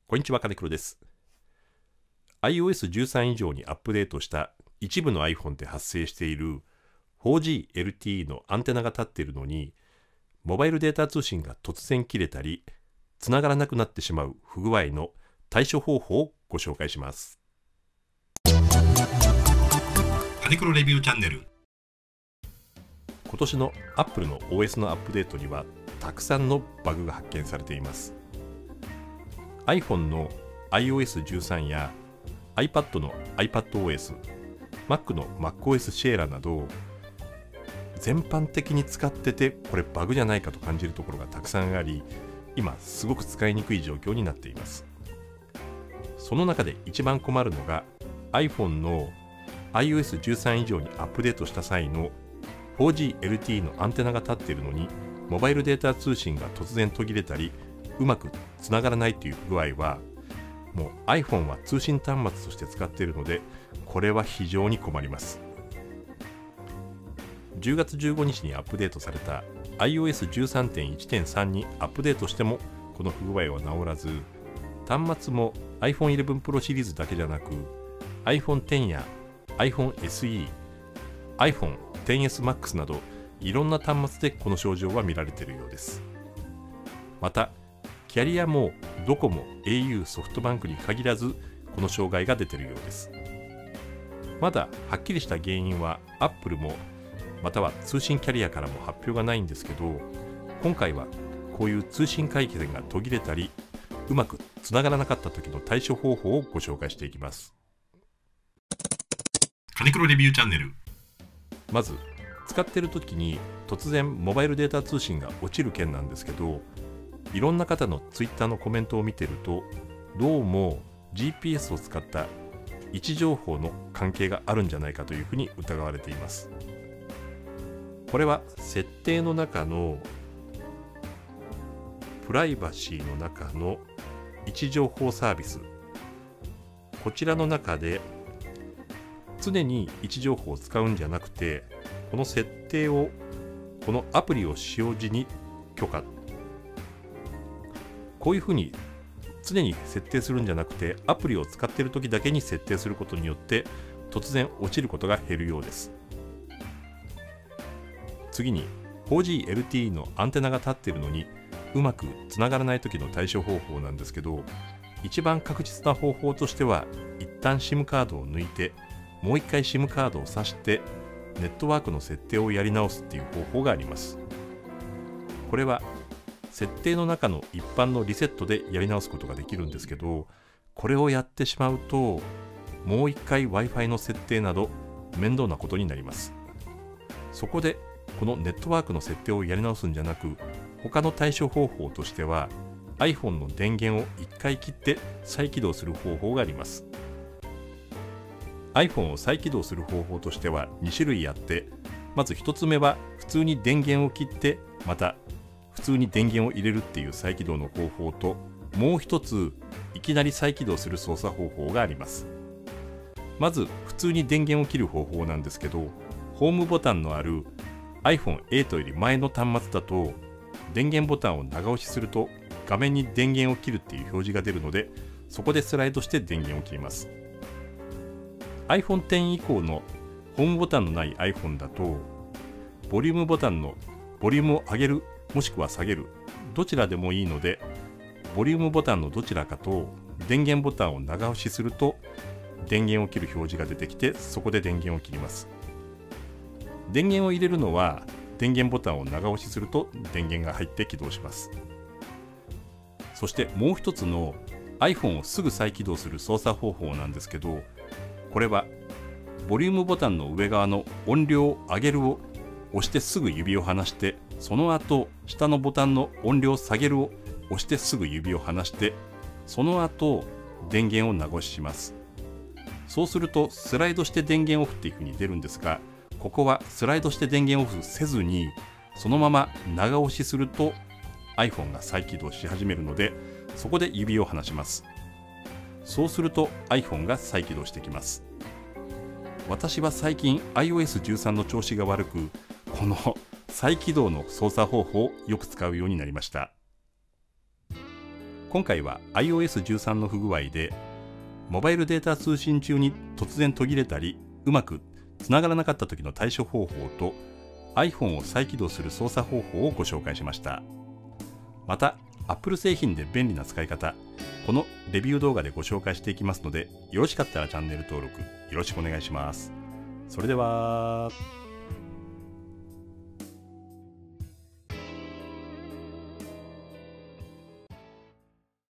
こんにちは、金黒です。iOS13 以上にアップデートした一部の iPhone で発生している 4G LTE のアンテナが立っているのに、モバイルデータ通信が突然切れたり、つながらなくなってしまう不具合の対処方法をご紹介します。金黒レビューチャンネル。今年の Apple の OS のアップデートにはたくさんのバグが発見されています。iPhone の iOS13 や iPad の iPadOS、Mac の MacOS Sierra など全般的に使っててこれバグじゃないかと感じるところがたくさんあり、今すごく使いにくい状況になっています。その中で一番困るのが iPhone の iOS13 以上にアップデートした際の 4G LTE のアンテナが立っているのにモバイルデータ通信が突然途切れたりうまくつながらないという不具合は、もう iPhone は通信端末として使っているので、これは非常に困ります。10月15日にアップデートされた iOS13.1.3 にアップデートしてもこの不具合は治らず、端末も iPhone 11 Pro シリーズだけじゃなく iPhone X や iPhone SE、iPhone XS Max などいろんな端末でこの症状は見られているようです。またキャリアもドコモ、au、ソフトバンクに限らずこの障害が出ているようです。まだはっきりした原因は Apple もまたは通信キャリアからも発表がないんですけど、今回はこういう通信回線が途切れたりうまくつながらなかった時の対処方法をご紹介していきます。金黒レビューチャンネル。まず使っている時に突然モバイルデータ通信が落ちる件なんですけど、いろんな方のツイッターのコメントを見てると、どうも GPS を使った位置情報の関係があるんじゃないかというふうに疑われています。これは設定の中のプライバシーの中の位置情報サービス、こちらの中で常に位置情報を使うんじゃなくて、この設定をこのアプリを使用時に許可、こういうふうに常に設定するんじゃなくて、アプリを使っている時だけに設定することによって突然落ちることが減るようです。次に 4G LTE のアンテナが立っているのにうまくつながらない時の対処方法なんですけど、一番確実な方法としては一旦 SIM カードを抜いてもう一回 SIM カードを挿してネットワークの設定をやり直すっていう方法があります。これは設定の中の一般のリセットでやり直すことができるんですけど、これをやってしまうともう一回 Wi-Fi の設定など面倒なことになります。そこでこのネットワークの設定をやり直すんじゃなく、他の対処方法としては iPhone の電源を一回切って再起動する方法があります。iPhone を再起動する方法としては2種類あって、まず1つ目は普通に電源を切ってまた普通に電源を入れるっていう再起動の方法と、もう一ついきなり再起動する操作方法があります。まず普通に電源を切る方法なんですけど、ホームボタンのある iPhone8 より前の端末だと電源ボタンを長押しすると画面に電源を切るっていう表示が出るので、そこでスライドして電源を切ります。 iPhone X 以降のホームボタンのない iPhone だとボリュームボタンのボリュームを上げるもしくは下げるどちらでもいいので、ボリュームボタンのどちらかと電源ボタンを長押しすると電源を切る表示が出てきて、そこで電源を切ります。電源を入れるのは電源ボタンを長押しすると電源が入って起動します。そしてもう一つの iPhone をすぐ再起動する操作方法なんですけど、これはボリュームボタンの上側の音量を上げるを押してすぐ指を離して、その後下のボタンの音量下げるを押してすぐ指を離して、その後電源を長押しします。そうするとスライドして電源オフっていう風に出るんですが、ここはスライドして電源オフせずにそのまま長押しすると iPhone が再起動し始めるので、そこで指を離します。そうすると iPhone が再起動してきます。私は最近 iOS13 の調子が悪く、この再起動の操作方法をよく使うようになりました。 今回は iOS13 の不具合でモバイルデータ通信中に突然途切れたりうまくつながらなかった時の対処方法と iPhone を再起動する操作方法をご紹介しました。また Apple 製品で便利な使い方、このレビュー動画でご紹介していきますので、よろしかったらチャンネル登録よろしくお願いします。それでは。